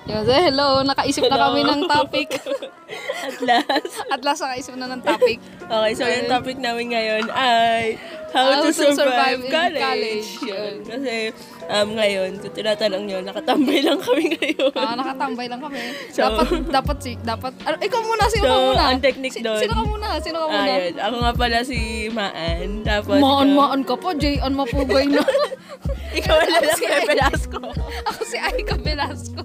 Yun, so, hello, nakaisip na kami ng topic. At last. Nakaisip na ng topic. Okay, so yung topic namin ngayon ay how to survive in college. Yun. Kasi ngayon, kung tinatanong nyo, nakatambay lang kami ngayon. Nakatambay lang kami. So, dapat, ikaw muna, sino ka muna? ang technique doon. Sino ka muna? Ayun, ako nga pala si Maan. Tapos, Maan ka pa, J.An Mapugay na. ikaw na lang si Velasco. Ako si Aika Velasco.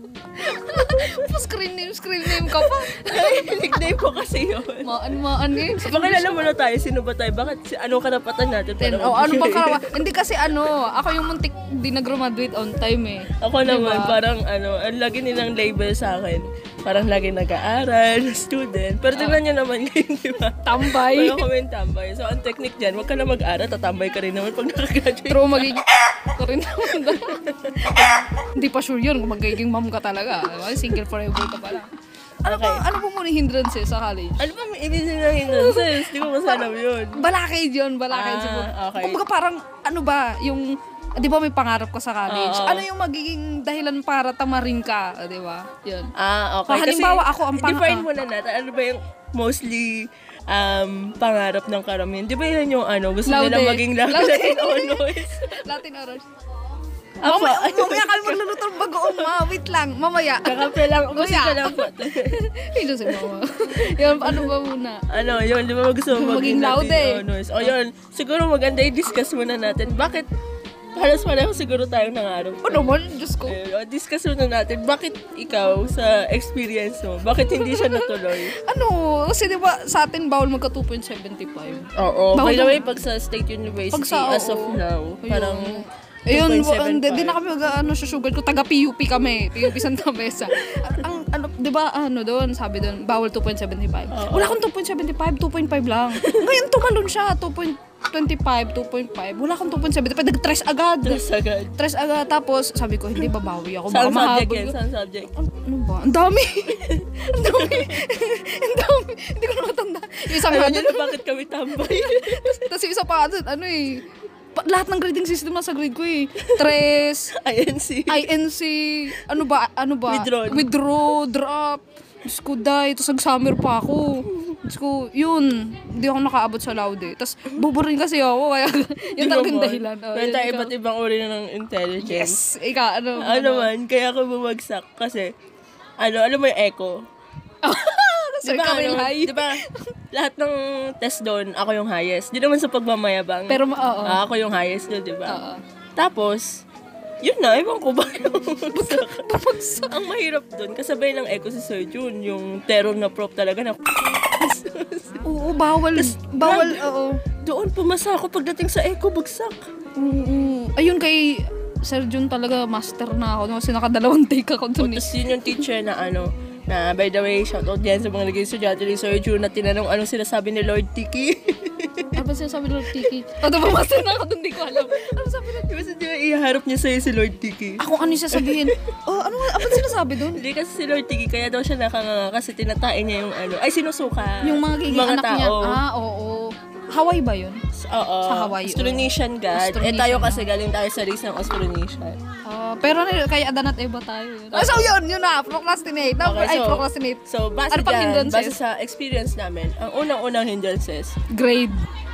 Screen name ka pa. Nickname ko kasi yun. Maan eh. Pakilala muna tayo, sino ba tayo? Bakit, ano karapatan natin? Ano bang karawa? Hindi kasi ako yung muntik di nag-graduate on time eh. Ako naman, parang ang lagi nilang label sa akin. Parang lagi nag-aaral, student. Pero tingnan nyo naman ngayon, di ba? Tambay. Parang kami yung tambay. So, ang technique dyan, huwag ka na mag-aaral, tatambay ka rin naman pag nakagraduate. True, magiging ka rin naman. Hindi pa sure yun kung magiging mom ka talaga. Single forever ka pala. Ano ba muna hindrances sa college? Ano ba may ibig ng hindrances? Di ko masanap yun. Balakid yun, siguro. Okay. Kumbaga parang, yung, di ba may pangarap ka sa college? Ano yung magiging dahilan para tamarin ka? Di ba? Yun. Okay. Halimbawa ako ang define muna natin, ano ba yung mostly pangarap ng karamihan? Di ba yun yung gusto nila maging Latin honors? Latin honors. Mamaya kami magluluto ng bagoong wait lang, mamaya. Kakape lang, gusto ka lang po. Hindi si mama. Yun, ano ba muna? Yun, di ba gusto mo maging Latin honors? O yun, siguro maganda i-discuss muna natin. Bakit halos pareho siguro tayong nangarap? Naman, Diyos ko. Discuss muna natin, bakit ikaw sa experience mo, bakit hindi siya natuloy? Kasi di ba sa atin bawal magka 2.75? Oo, by the way, pag sa State University, as of now, parang ayun, hindi na kami susugal ko, taga PUP kami, PUP Santa Mesa. Di ba, doon, sabi doon, bawal 2.75. Wala akong 2.75, 2.5 lang. Ngayon, tumalon siya, 2.25, 2.5. Wala akong 2.75, nag-tres agad. Tres agad, tapos sabi ko, hindi babawi ako. Saan subject yan? Saan subject? Ano ba? Ang dami. Hindi ko na matanda. Isang nyo na bakit kami tambay? Tapos yung isa pa, lahat ng grading system nasa grade ko eh. Tres, INC, ano ba? Withdraw, drop. Diyos ko, tapos nag-summer pa ako. Diyos ko, yun, hindi ako nakaabot sa laude. Tapos, buburin kasi ako, kaya yun talagang dahilan. Kaya tayo iba't ibang uri ng intelligence. Yes, ikaw, man, kaya ako bumagsak kasi, ano mo yung echo? Diba, lahat ng test doon, ako yung highest. Di naman sa pagmamayabang. Pero, oo. Ako yung highest doon, diba? Tapos, yun na, ewan ko ba yung bumagsak. Ang mahirap doon, kasabay ng echo si Sir Jun, yung terror na prop talaga na oo, bawal, oo. Doon, pumasa ako pagdating sa echo, bagsak. Ayun kay Sir Jun talaga, master na ako. Kasi nakadalawang take ako doon. Tapos yun yung teacher na na by the way, shoutout yan sa mga naging estudyante ni Sir Jun na tinanong anong sinasabi ni Lord Tiki. Ano ba sinasabi ni Lord Tiki? Master na ako doon, di ko alam. Ano sabi na? Di ba iharap niya sa'yo si Lord Tiki? Ako ano siya sabihin? Ano sinasabi doon? Hindi kasi si Lord Tiki, kaya daw siya nakanganga kasi tinatain niya yung sinusuka. Yung mga giging anak tao. niya. Oo. Hawaii ba yun? Oo. Sa Hawaii. Austronesian God. Tayo kasi galing tayo sa race ng Austronesian. Pero kay Adan at Eva tayo. So yun na. Procrastinate. Procrastinate. So, base sa experience namin, ang unang-unang hindrances. Grade.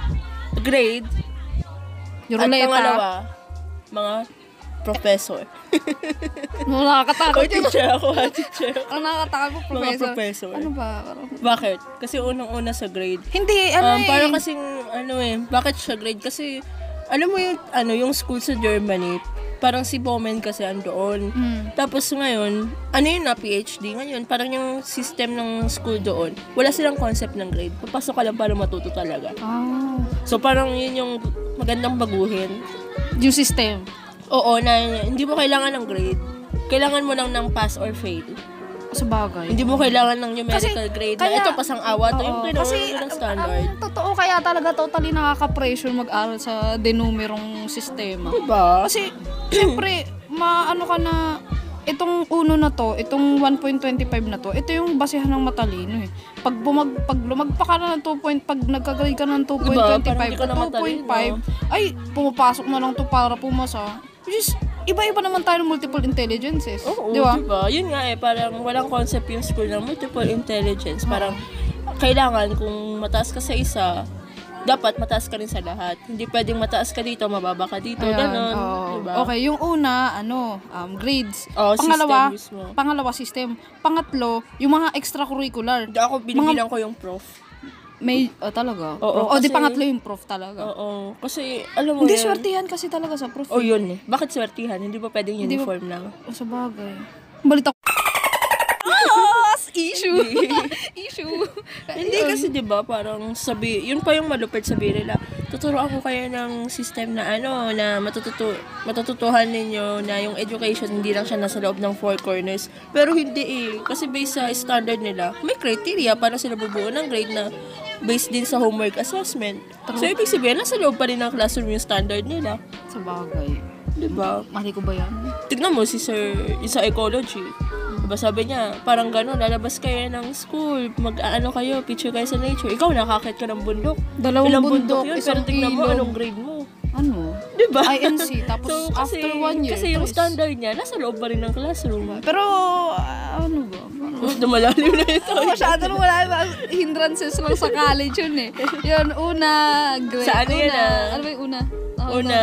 Yung at pangalawa, mga professor. Nakakatakot. Teacher ako. Ang nakakatakot po, professor. Ano ba? Bakit? Kasi unang-una sa grade. Hindi, parang kasing, bakit siya grade? Kasi, alam mo yung school sa Germany, parang si Bowman kasi andoon. Tapos ngayon, PhD ngayon, parang yung system ng school doon, wala silang concept ng grade. Papasok ka lang para matuto talaga. So parang yun yung magandang baguhin. Yung system. Oo, na hindi mo kailangan ng grade. Kailangan mo lang ng pass or fail. Sa bagay. Hindi mo kailangan ng numerical grade. Ito pasang-awa. Ito yung ng standard. Totoo, kaya talaga totally nakaka-pressure mag-aral sa denumerong sistema. Diba? Kasi, syempre, itong uno na to, itong 1.25 na to, ito yung basehan ng matalino eh. Pag lumagpa ka na ng 2 pag nagka-grade ka ng 2.25, diba? 2.5, ay, pumapasok na lang to para pumasa. Which is, iba-iba naman tayo ng multiple intelligences. Oo, di ba? diba? Yun nga parang walang concept yung school ng multiple intelligence. Parang, kailangan kung mataas ka sa isa, dapat mataas ka rin sa lahat. Hindi pwedeng mataas ka dito, mababa ka dito, ganon. Diba? Okay, yung una, grades. System mismo. Pangalawa, system. Pangatlo, yung mga extracurricular. Ako, binibilang ko yung prof. May, talaga? Oo, di kasi- pangatlo yung prof talaga. Oo, kasi, alam mo Hindi, yan. swertihan kasi talaga sa prof. Yun eh. Bakit swertihan? Hindi ba pwedeng uniform lang? Sa bagay. Balita ko. Issue. Issue. Hindi kasi 'di ba parang yun pa yung malupit sabi nila. Tuturuan ko kayo ng system na na matututuhan ninyo na yung education hindi lang siya nasa loob ng four corners. Pero hindi kasi based sa standard nila, may criteria para sila bubuo ng grade na based din sa homework assessment. So ibig sabihin nasa loob pa rin ng classroom yung standard nila. Sa bagay. 'Di ba? Mali ko ba yan? Tignan mo si Sir sa ecology. Diba sabi niya, parang gano'n, lalabas kayo ng school, kayo, picture kayo sa nature. Ikaw, nakakit ka ng bundok. Dalawang bundok, yun, isang pero tignan mo, ilog. anong grade mo. Ano? Diba? INC. Tapos after 1 year. Kasi yung standard niya, nasa loob pa rin ng classroom. Pero, ano ba? Dumalalim na ito. Masyado na wala. Hindrances lang sa college yun eh. Yun, una, grade. Sa ano yun Ano ba yung una? Una.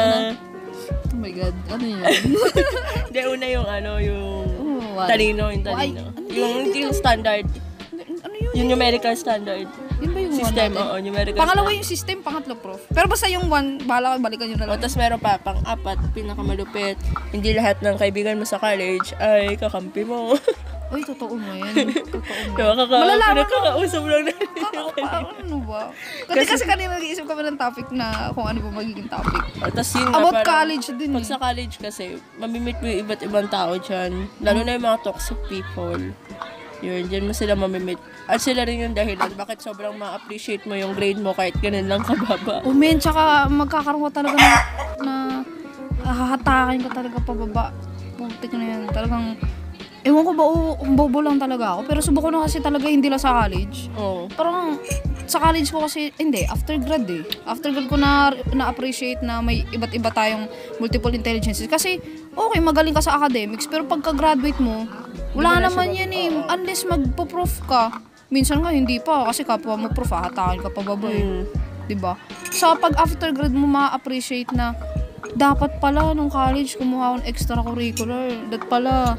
Oh my God, ano yun? Hindi, una yung yung what? talino. Ay, Yung standard. Ano yun? Yung numerical standard. Yun ba yung System, one natin? numerical Pangalawa standard. yung system, pangatlo prof. Pero basta yung one, bahala ka, balikan yun na lang. Tapos meron pa, pang-apat, pinakamalupit. Hindi lahat ng kaibigan mo sa college ay kakampi mo. Uy, totoo mo yan. Totoo mo. Malalaman pinakakausap lang na. Ano ba? Kasi kanina nag-iisip kami ng topic na kung ano ba magiging topic. Tapos yun nga, About parang, college din pag sa college kasi, mamimit mo yung iba't ibang tao dyan. Lalo na yung mga toxic people. Yun, dyan mo sila mamimit. At sila rin yung dahilan bakit sobrang ma-appreciate mo yung grade mo kahit ganun lang kababa. Men, tsaka magkakaroon ka talaga na hahatakin ka talaga pababa. Putik na yan. Talagang, ewan ko ba, bobo lang talaga ako. Pero subukan na kasi talaga hindi lang sa college. Oo. Parang, sa college ko kasi, hindi, after grad eh. After grad ko na-appreciate na may iba't iba tayong multiple intelligences. Kasi, okay, magaling ka sa academics, pero pagka-graduate mo, wala naman yan eh. Unless magpo-prof ka. Minsan nga, hindi pa. Kasi kapwa mo prof, hatakin ka pababa eh. Diba? So, pag after grad mo ma-appreciate na dapat pala nung college kumuha akong extracurricular. Dapat pala,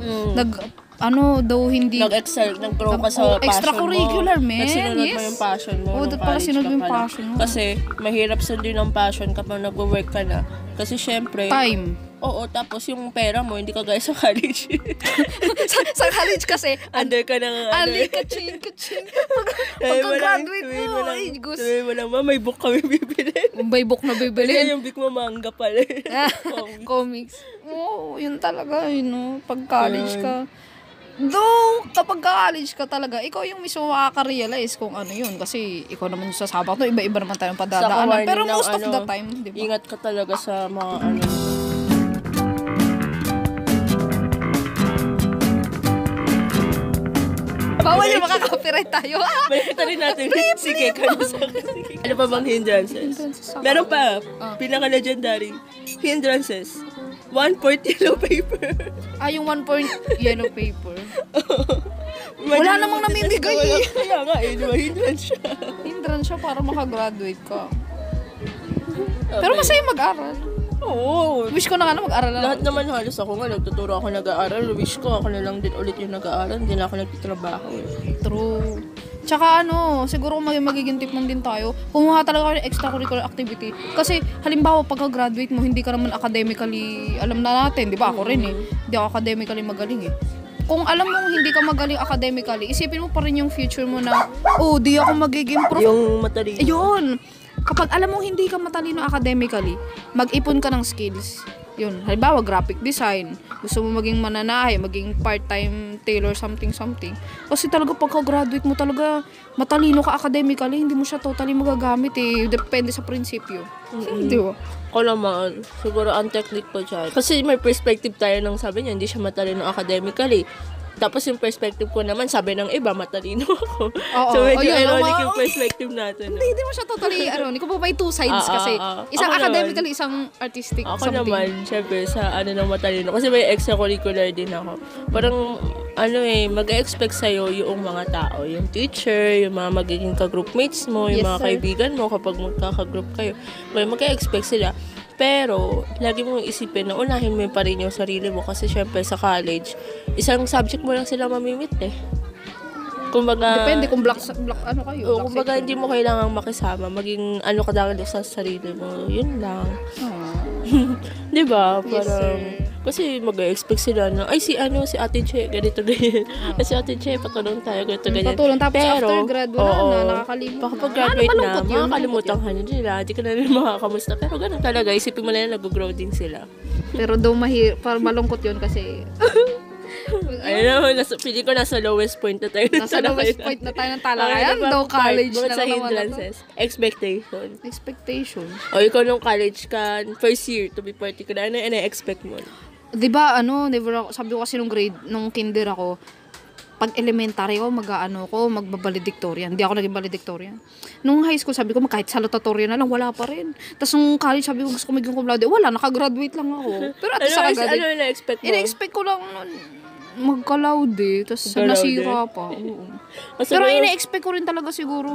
Nag-excel, nag-grow ka sa passion mo. extracurricular, man. Sinunod mo Yes. yung passion mo. Oo, nung dapat pala college sinunod ka mo yung pala. passion mo. Kasi, mahirap sundin ang passion kapag nag-work ka na. Kasi, syempre, Time. oo, tapos yung pera mo, hindi ka gaya sa college. sa college kasi, Under ka ng ali, kaching. Pagka-graduate mo, ay, Gus. Sabihin mo lang, ma, may book kami bibili. May book na Kaya bibilin. yung book mo, manga pala. Comics. Oo, yun talaga, pag college ka. Though, kapag college ka talaga, ikaw yung mismo makaka-realize kung ano yun. Kasi ikaw naman yung sasabak to, iba-iba naman tayong padadaanan. Pero most of the time, di ba? Ingat ka talaga sa mga Bawal yung makaka-copyright tayo. Balita rin natin. Sige, ano pa bang hindrances? Meron pa. Pinaka-legendary. Hindrances. 1/4 yellow paper. Yung 1 point yellow paper. Wala namang namimigay eh. Kaya nga di ba? Hindrance siya. Hindran siya para makagraduate ka. Pero masaya mag-aral. Oo. Wish ko na nga na mag-aral na. Lahat naman halos ako nga, nagtuturo ako nag-aaral. Wish ko, ako na lang din ulit yung nag-aaral. Hindi na ako nagtitrabaho. True. Tsaka siguro magiging tip man din tayo. Kumuha talaga kayo ng extracurricular activity. Kasi halimbawa pagka-graduate mo, hindi ka naman academically, alam na natin, di ba? Ako rin eh. Hindi ako academically magaling eh. Kung alam mo hindi ka magaling academically, isipin mo pa rin yung future mo na, di ako magiging prof. Yung matalino. Ayun. Kapag alam mo hindi ka matalino academically, mag-ipon ka ng skills. Yun, halimbawa graphic design, gusto mo maging mananahe, maging part-time tailor something. Kasi talaga pagka-graduate mo talaga matalino ka academically, hindi mo siya totally magagamit eh. Depende sa prinsipyo. Di ba? Ako naman, siguro ang technique ko dyan. Kasi may perspective tayo ng sabi niya, hindi siya matalino academically. Tapos yung perspective ko naman, sabi ng iba, matalino ako. Oo, So, medyo yun, ironic oo. yung perspective natin. No? Hindi mo siya totally, kung pa may two sides kasi. Isang Ako academically, isang artistic, Ako something. naman, syempre, sa ng matalino. Kasi may extracurricular din ako. Parang, mag-expect sa'yo yung mga tao. Yung teacher, yung mga magiging ka-groupmates mo, yung Yes, mga sir. kaibigan mo kapag magkaka-group kayo. Mag-expect sila. Pero, lagi mong isipin na unahin mo pa rin yung sarili mo kasi syempre sa college, isang subject mo lang sila mamimit eh. Kumbaga, Depende kung black ano kayo. Oo, black kumbaga section. hindi mo kailangang makisama, maging ka dahil sa sarili mo. Yun lang. Di ba? Yes, Parang, sir. kasi mag-expect sila na, ay si Ate Che, ganito, ganyan. Ay si Ate Che, patulong tayo, ganito, ganyan. Patulong. Tapos Pero, after grad, wala oo, na, nakakalimot baka na. pag-graduate Malungkot yun, makakalimutan ka na nila, hindi ka na rin makakamusta. Pero ganun talaga, isipin mo na nag-grow din sila. Pero daw parang malungkot yun kasi Ayun, pili ko nasa lowest point na tayo. nasa lowest point na tayo ng talakayan. Daw college Bukod na sa naman na to. hindrances, expectation. Expectation. O ikaw nung college ka, first year, to be particular, ano expect mo? Diba, never ako, sabi ko kasi nung kinder ako, pag elementary ko, magbabaledictorian. Hindi ako naging valedictorian. Nung high school, sabi ko, kahit salutatorian na lang, wala pa rin. Tapos nung college, sabi ko, gusto ko maging cum laude. Wala, nakagraduate lang ako. Pero at least nakagraduate. Ano na-expect mo? Ina-expect ko lang magka-laude. Tapos Magka-laude? nasira pa. Oo. Kasi Pero ina-expect ko rin talaga siguro,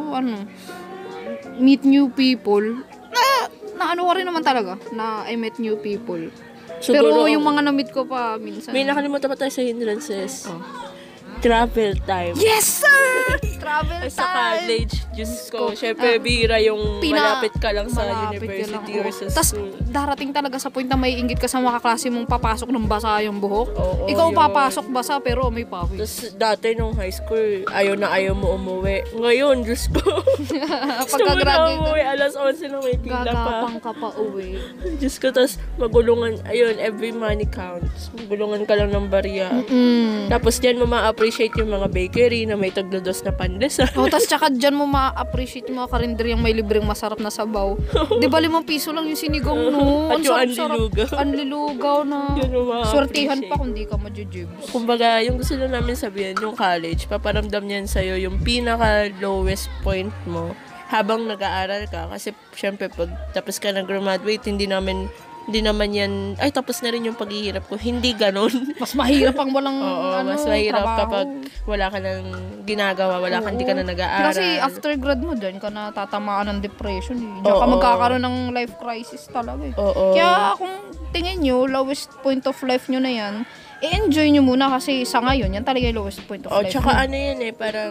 meet new people. Na ano ko rin naman talaga, na I met new people. Siguro, Pero yung mga na-meet ko pa minsan. may nakalimutan pa tayo sa hindrances. Oh. Travel time. Yes, sir! Travel Sa time! college, Diyos ko, syempre, bihira yung malapit ka lang sa malapit ka university lang, or sa Tas, school. darating talaga sa point na may inggit ka sa mga kaklase mong papasok ng basa yung buhok. Oo, Ikaw yun. papasok basa pero may pawis. Tapos dati nung high school, ayaw mo umuwi. Ngayon, Diyos ko. Gusto mo na Pagka-graduate, umuwi, alas 11 na may pila pa. gagapang ka pa uwi. Diyos ko, tapos magulungan, ayun, every money counts. Magulungan ka lang ng barya. Tapos diyan mo ma-appreciate yung mga bakery na may taglodos na pandesal. Tapos tsaka dyan mo ma-appreciate yung mga karinderyang may libreng masarap na sabaw. Di ba 5 piso lang yung sinigang no? At yung sarap-sarap. anlilugaw. Anlilugaw na. Yun yung ma-appreciate. Swertihan pa kung di ka majujibs. Kumbaga, yung gusto lang namin sabihin, yung college, paparamdam niyan sa'yo yung pinaka-lowest point mo habang nag-aaral ka. Kasi, syempre, pag tapos ka nag-graduate, hindi naman yan, ay, tapos na rin yung paghihirap ko. Hindi ganon. Mas mahirap ang walang Oo, mas mahirap trabaho. kapag wala ka nang ginagawa, hindi ka na nag-aaral. Kasi after grad mo dyan ka na tatamaan ng depression eh. Diyan ka Oo. magkakaroon ng life crisis talaga eh. Oo. Kaya kung tingin nyo, lowest point of life nyo na yan, i-enjoy nyo muna kasi sa ngayon, yan talaga yung lowest point of life Tsaka nyo. ano yun parang,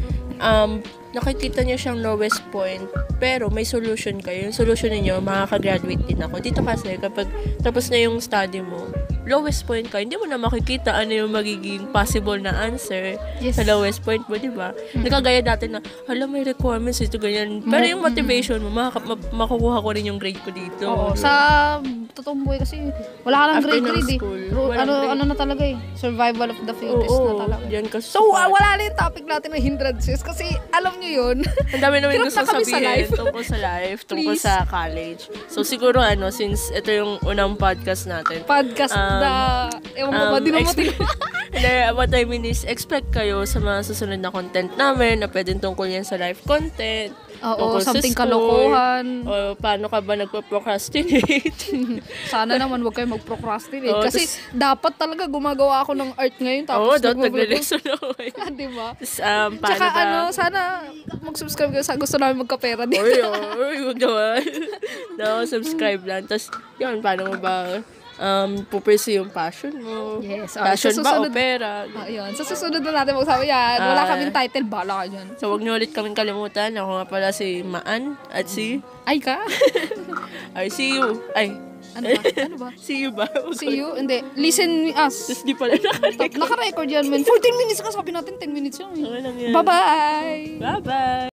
nakikita niyo siyang lowest point, pero may solution kayo. Yung solution niyo makaka-graduate din ako. Dito kasi, kapag tapos na yung study mo, lowest point ka, hindi mo na makikita ano yung magiging possible na answer Yes. sa lowest point mo, di ba? Nakagaya natin na, may requirements ito, ganyan. Pero yung motivation mo, makukuha ko rin yung grade ko dito. Oo, sa totoong buhay kasi wala ka lang After ng grade eh. school, walang grade. Ano na talaga eh, survival of the fittest na talaga. Yan kasi. So, wala na yung topic natin ng hindrances kasi alam nyo yun. Ang dami namin Hirap gusto na kami sa sabihin life. tungkol sa life, tungkol Please. sa college. So, siguro, since ito yung unang podcast natin, Podcast na, ewan ko ba, di mo Hindi, what I mean is, expect kayo sa mga susunod na content namin na pwedeng tungkol yan sa life content. Oo, tungkol sa something school, kalokohan. O paano ka ba nagpo-procrastinate. Sana naman wag kayo mag-procrastinate. Oo, Kasi dapat talaga gumagawa ako ng art ngayon. Tapos dapat nagbablog. nagre-lesson ako. Diba? Tapos, paano Tsaka ba? sana mag-subscribe kayo sa gusto namin magkapera dito. Uy, wag naman. No, subscribe lang. Tapos, yun, paano mo ba pupursue yung passion mo? Yes. Passion sa ba o susunod- pera? Ayun. Sa susunod na natin magsabi yan. Wala kaming title. Bala ka dyan. So, wag niyo ulit kaming kalimutan. Ako nga pala si Maan at si... Ay ka? Ay, see you. Ay. Ano ba? Ano ba? See you ba? See you? Hindi. Listen us. Tapos di pala nakarecord. Naka-record yan, man. 14 minutes ka. Sabi natin 10 minutes yan. Okay lang yan. Bye-bye! Bye-bye!